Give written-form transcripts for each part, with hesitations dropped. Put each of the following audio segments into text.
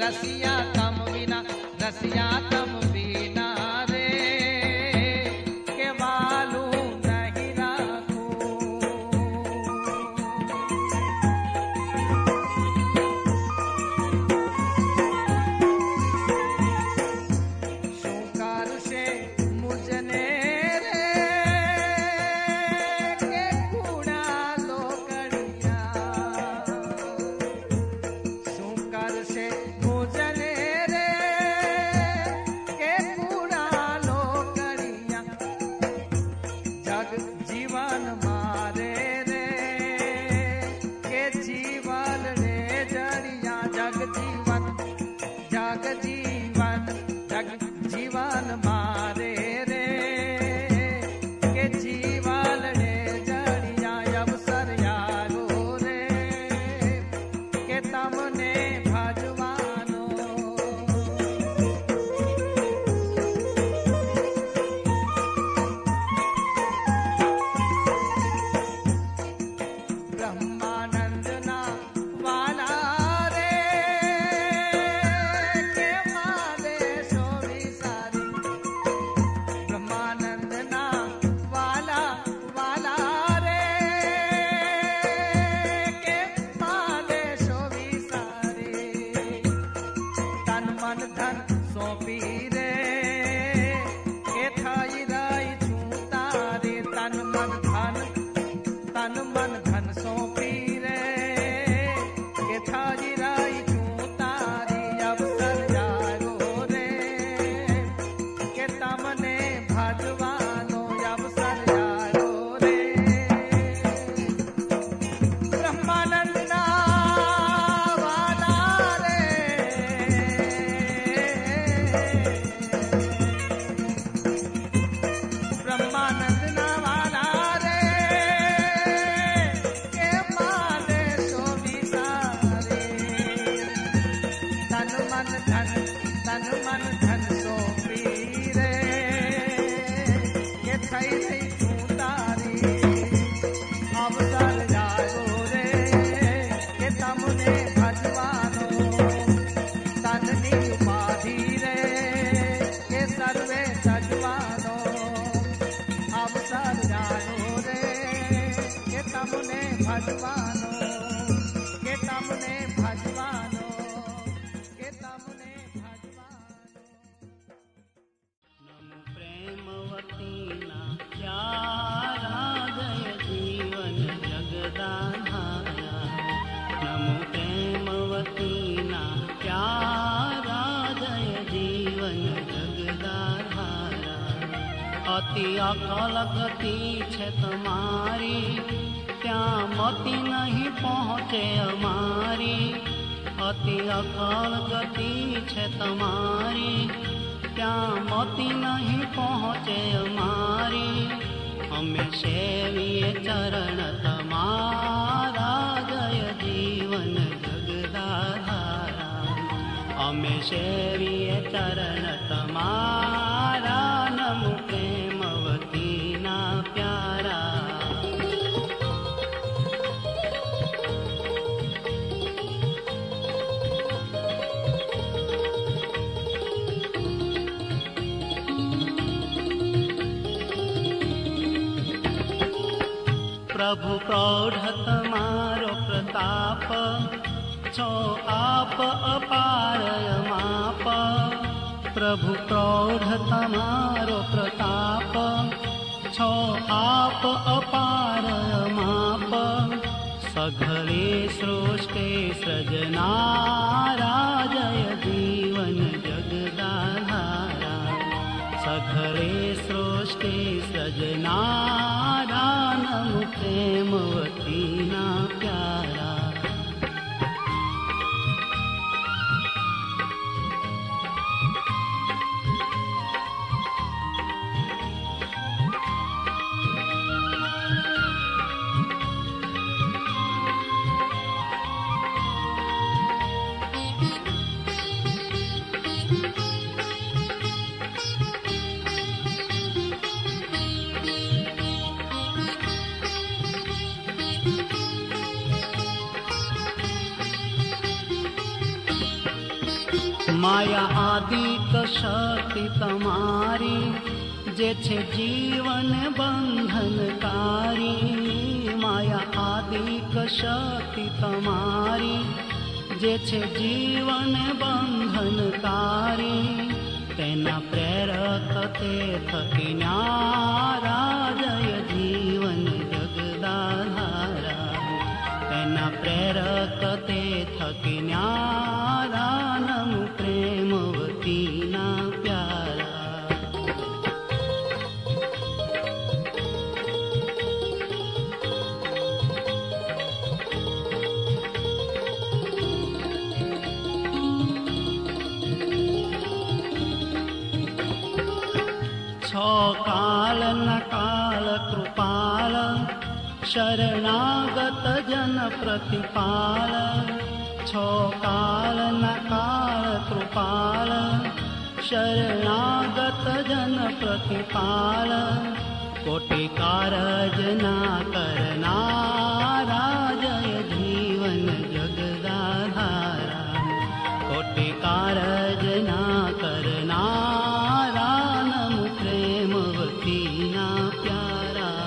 रसिया तम बिना, रसिया तम बिना रे के मालूम नहीं राखूं। શું કરશે મુજને રે કે કુડા લોકડિયા, શું કરશે મુજને રે કે કુડા લોકડિયા, જગ જીવન મારે રે કે જીવન રે જડિયા, જગ જીવન, જગ જીવન, જગ જીવન મારે રે કે જીવન રે જડિયા, અવસર યારો રે કે તમને ભજવાનો। બ્રહ્માનંદના વાલા રે કે માદેશો વિસારી, બ્રહ્માનંદના વાલા વાલા રે કે માદેશો વિસારી, તન મન ધન સોંપી રે કે થઈ રહી છું તારે, તન મન ધન, તન મન ધન સોંપી રે કે થઈ રહી છું તારી, અવસર યારો રે કે તમને ભજવાનો, અવસર યારો રે। બ્રહ્માનંદના વાલા રે બ્રહ્માનંદના વાલા રે કે માદેશો વિસારે, તન મન ધન, તન મન ધન સોંપી રે કે થઈ રહી છું તારી, અવસર યારો રે કે તમને ભજવાનો, તનની ઉપાધિ રે કે સર્વે સજવાનો, અવસર યારો રે કે તમને ભજવાનો, કે તમને ભજવાનો, કે તમને ભજવાનો। નમો પ્રેમવતીના પ્યારા જય જીવન જગદાધારા, નમો પ્રેમવતીના પ્યારા જય જીવન જગદાધારા, અતિ અકલ ગતિ છે તમારી, ત્યાં મતિ નહીં પહોંચે અમારી, અતિ અકલ ગતિ છે તમારી, ત્યાં મતિ નહીં પહોંચે અમારી, અમે સેવીએ ચરણ તમારા જય જીવન જગદાધારા, અમે સેવીએ ચરણ તમારા, નમો પ્રેમવતીના પ્યારા। પ્રભુ પ્રૌઢ તમારો પ્રતાપ, છો આપ અપાર માપ, પ્રભુ પ્રૌઢ તમારો પ્રતાપ, છો આપ અપાર માપ, સઘળે સૃષ્ટિ સૃજનારા જય જીવન જગદાધારા, સઘળે સૃષ્ટિ સૃજનારા, નમો પ્રેમવતીના પ્યારા। માયા આદિક શક્તિ તમારી જે છે જીવન બંધનકારી. માયા આદિક શક્તિ તમારી જે છે જીવન બંધનકારી. તેના પ્રેરક તે થકી ન્યારા જય જીવન જગદાધારા. તેના પ્રેરક તે થકી ન્યારા નમો પ્રેમવતીના પ્યારા. છો કાલના કાળ કૃપાલ શરણાગત જન પ્રતિપાલ. છો કાલના કાળ કૃપાલ શરણાગત જન પ્રતિપાલ. કોટી કારજ ના કરનારા જય જીવન જગદાધારા. કોટી કારજ ના કરનારા નમો પ્રેમવતીના પ્યારા.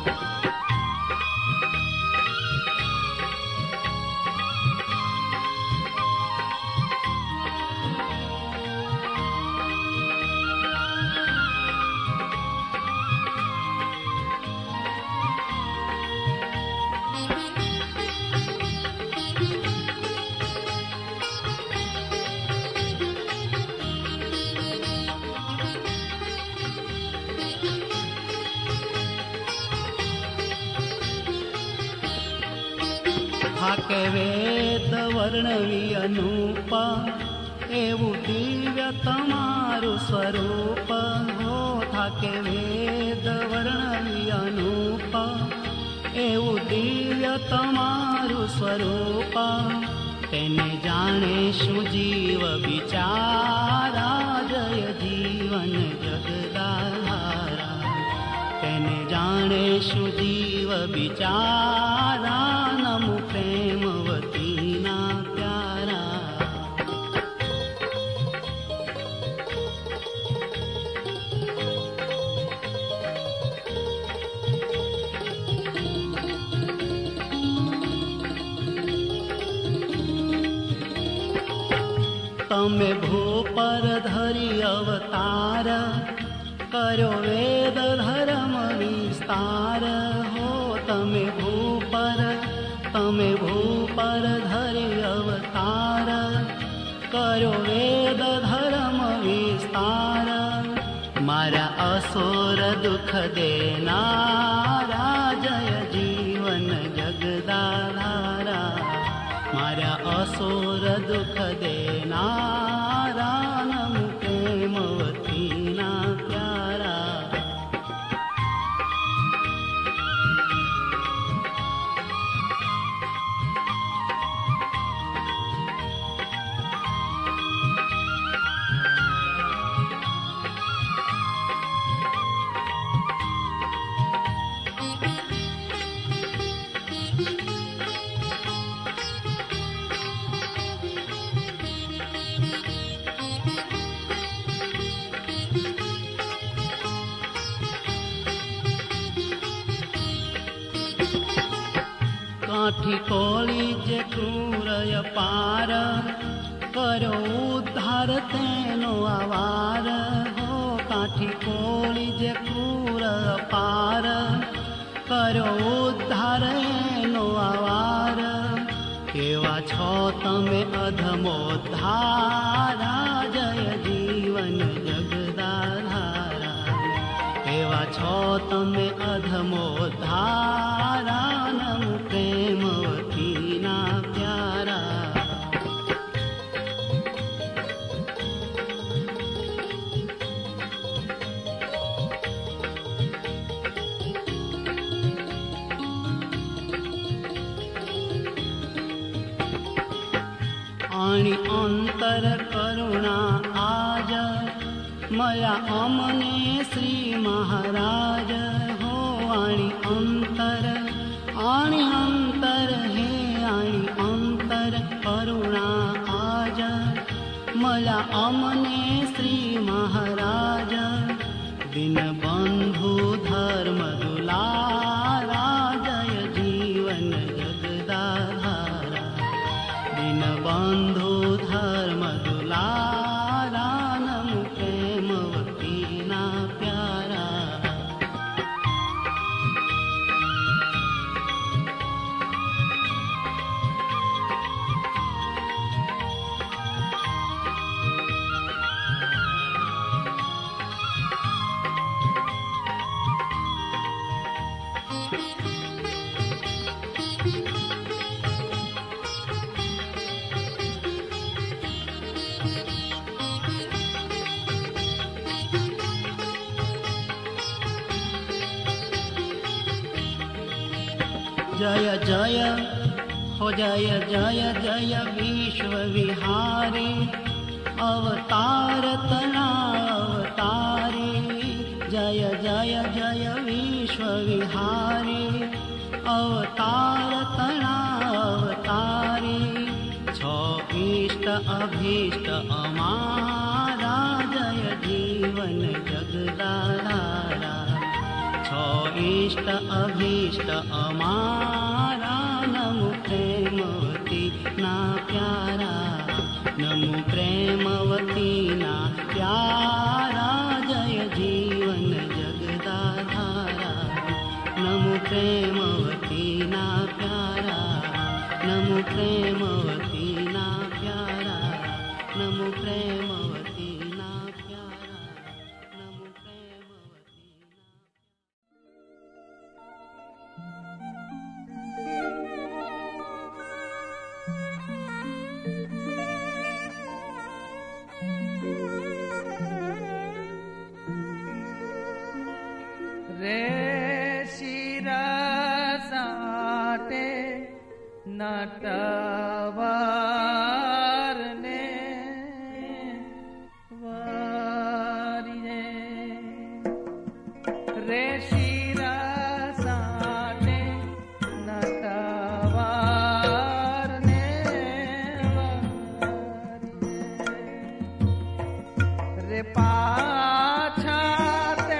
થાકે વેદ વર્ણવી અનુપ એવું દિવ્ય તમારું સ્વરૂપ. હો થાકે વેદ વર્ણવી અનુપ એવું દિવ્ય તમારું સ્વરૂપ. તેને જાણે શું જીવ બિચારા જય જીવન જગદાધારા. તેને જાણે શું જીવ બિચારા નમો પ્રેમવતીના પ્યારા. તમે ભૂપર ધરી અવતાર કર્યો વેદ ધર્મ વિસ્તાર. હો તમે ભૂપર ધરી અવતાર કર્યો વેદ ધર્મ વિસ્તાર. મારા અસુર દુઃખ દેનારા જય જીવન જગદાધારા. મારા અસુર દુઃખ દેનારા નમો પ્રેમવતીના પ્યારા. કાઠી કોળી જે ક્રૂરય પાર કર્યો ઉદ્ધાર તેનો આવાર. હો કાઠી કોળી જે ક્રૂર પાર કર્યો ઉદ્ધાર એનો આવાર. કેવા છો તમે અધમોદ્ધારા જય જીવન જગદાધારા. કેવા છો તમે અધમોદ્ધારા નમો પ્રેમવતીના પ્યારા. આણી અંતર કરુણા આજ મળ્યા અમને શ્રી મહારાજ. હો આણી અંતર હે આણી અંતર કરુણા આજ મળ્યા અમને શ્રી મહારાજ, દિનબંધુ ધર્મ દુલારા, જય જીવન જગદાધારા. દિનબંધુ ધર્મ દુલારા, નમો પ્રેમવતીના પ્યારા. जय जय हो जय जय जय विश्व विहारी, अवतार तना अवतारी. जय जय जय विश्व विहारी, अवतार तना अवतारी. छो इष्ट अभीष्ट अमारा, जय जीवन जगदाधारा. छो इष्ट अभीष्ट अमारा, नमो प्रेमवती ना प्यारा. नमो प्रेमवती ના પ્યારા, જય જીવન જગદાધારા. નમો પ્રેમવતી ના પ્યારા, નમો પ્રેમવતી ના પ્યારા, નમો પ્રેમવતી ના પ્યારા, નમો પ્રેમવતી ના. રે શિરસાટે નટવરને વરીને. રે શિરસાટે નટવરને વરીને. રે પાછા તે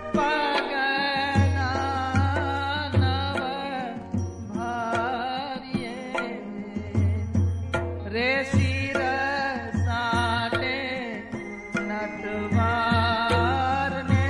રે શિરસાટે નટવારને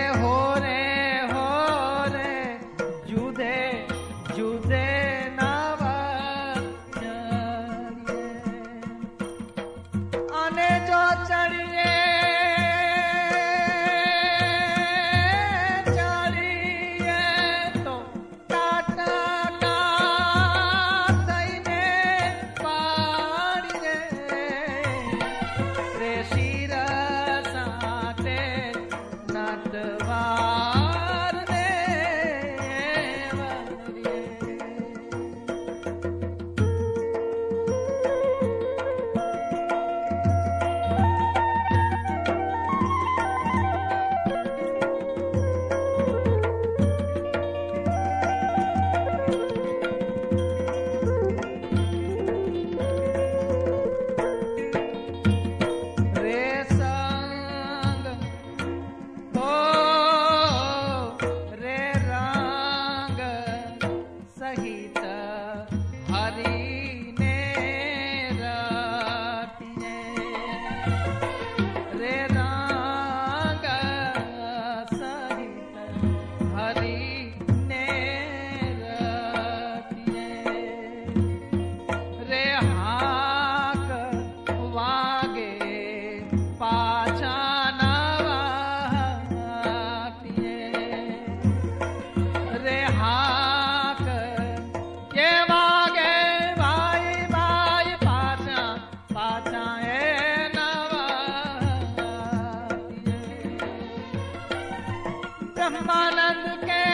જુદે જુદે અને જો ચડીએ તો કાટા થઈને પાડીએ રે શિર સાથે નટવાર ને વરીએ. ब्रह्मानंद के